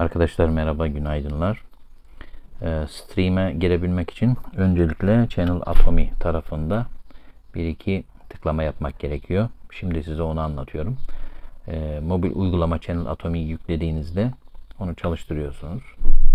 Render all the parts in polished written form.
Arkadaşlar merhaba, günaydınlar. Stream'e girebilmek için öncelikle Channel Atomy tarafında bir iki tıklama yapmak gerekiyor. Şimdi size onu anlatıyorum. Mobil uygulama Channel Atomy'yi yüklediğinizde onu çalıştırıyorsunuz.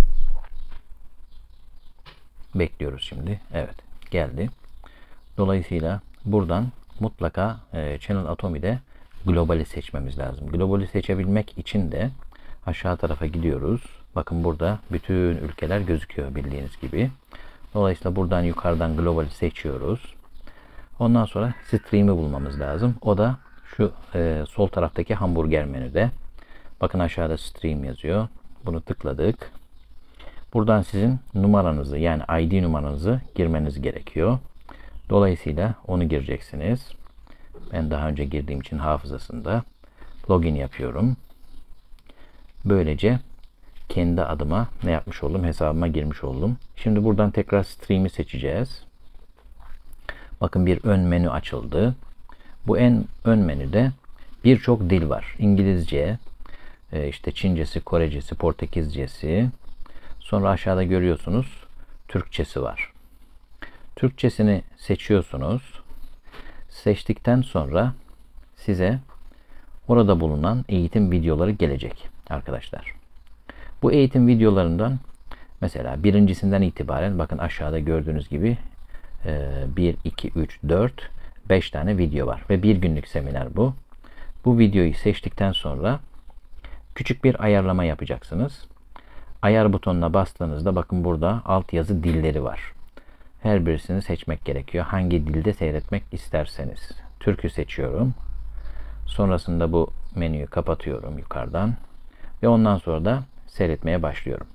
Bekliyoruz şimdi. Evet, geldi. Dolayısıyla buradan mutlaka Channel Atomy'de globali seçmemiz lazım. Globali seçebilmek için de aşağı tarafa gidiyoruz. Bakın burada bütün ülkeler gözüküyor bildiğiniz gibi. Dolayısıyla buradan yukarıdan globali seçiyoruz. Ondan sonra stream'i bulmamız lazım. O da şu sol taraftaki hamburger menüde. Bakın aşağıda stream yazıyor. Bunu tıkladık. Buradan sizin numaranızı yani ID numaranızı girmeniz gerekiyor. Dolayısıyla onu gireceksiniz. Ben daha önce girdiğim için hafızasında login yapıyorum. Böylece kendi adıma ne yapmış oldum? Hesabıma girmiş oldum. Şimdi buradan tekrar stream'i seçeceğiz. Bakın bir ön menü açıldı. Bu ön menüde birçok dil var. İngilizce, işte Çincesi, Korecesi, Portekizcesi. Sonra aşağıda görüyorsunuz Türkçesi var. Türkçesini seçiyorsunuz. Seçtikten sonra size orada bulunan eğitim videoları gelecek arkadaşlar. Bu eğitim videolarından mesela birincisinden itibaren bakın aşağıda gördüğünüz gibi 1, 2, 3, 4, 5 tane video var ve bir günlük seminer bu. Bu videoyu seçtikten sonra küçük bir ayarlama yapacaksınız. Ayar butonuna bastığınızda bakın burada altyazı dilleri var. Her birisini seçmek gerekiyor. Hangi dilde seyretmek isterseniz. Türk'ü seçiyorum. Sonrasında bu menüyü kapatıyorum yukarıdan. Ve ondan sonra da seyretmeye başlıyorum.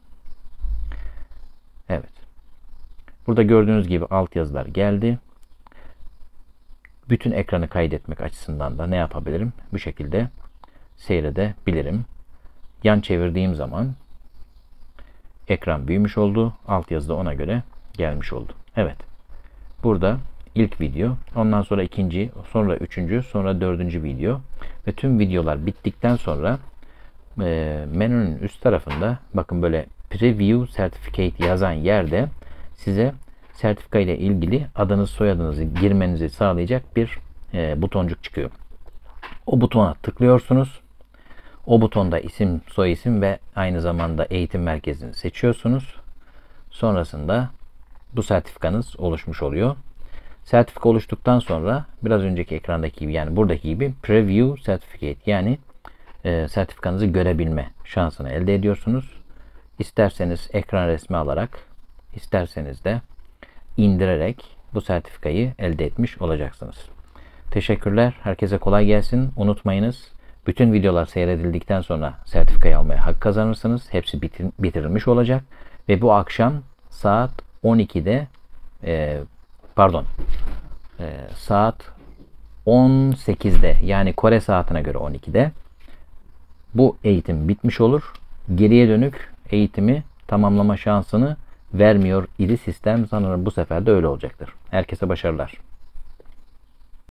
Evet. Burada gördüğünüz gibi altyazılar geldi. Bütün ekranı kaydetmek açısından da ne yapabilirim? Bu şekilde seyredebilirim. Yan çevirdiğim zaman ekran büyümüş oldu. Altyazı da ona göre gelmiş oldu. Evet. Burada ilk video, ondan sonra ikinci, sonra üçüncü, sonra dördüncü video ve tüm videolar bittikten sonra menünün üst tarafında bakın böyle Preview Certificate yazan yerde size sertifika ile ilgili adınız soyadınızı girmenizi sağlayacak bir butoncuk çıkıyor. O butona tıklıyorsunuz. O butonda isim, soyisim ve aynı zamanda eğitim merkezini seçiyorsunuz. Sonrasında bu sertifikanız oluşmuş oluyor. Sertifika oluştuktan sonra biraz önceki ekrandaki gibi yani buradaki gibi Preview Certificate yani sertifikanızı görebilme şansını elde ediyorsunuz. İsterseniz ekran resmi alarak, isterseniz de indirerek bu sertifikayı elde etmiş olacaksınız. Teşekkürler. Herkese kolay gelsin. Unutmayınız. Bütün videolar seyredildikten sonra sertifikayı almaya hak kazanırsınız. Hepsi bitirilmiş olacak. Ve bu akşam saat 12'de saat 18'de yani Kore saatine göre 12'de bu eğitim bitmiş olur. Geriye dönük eğitimi tamamlama şansını vermiyor idi sistem. Sanırım bu sefer de öyle olacaktır. Herkese başarılar.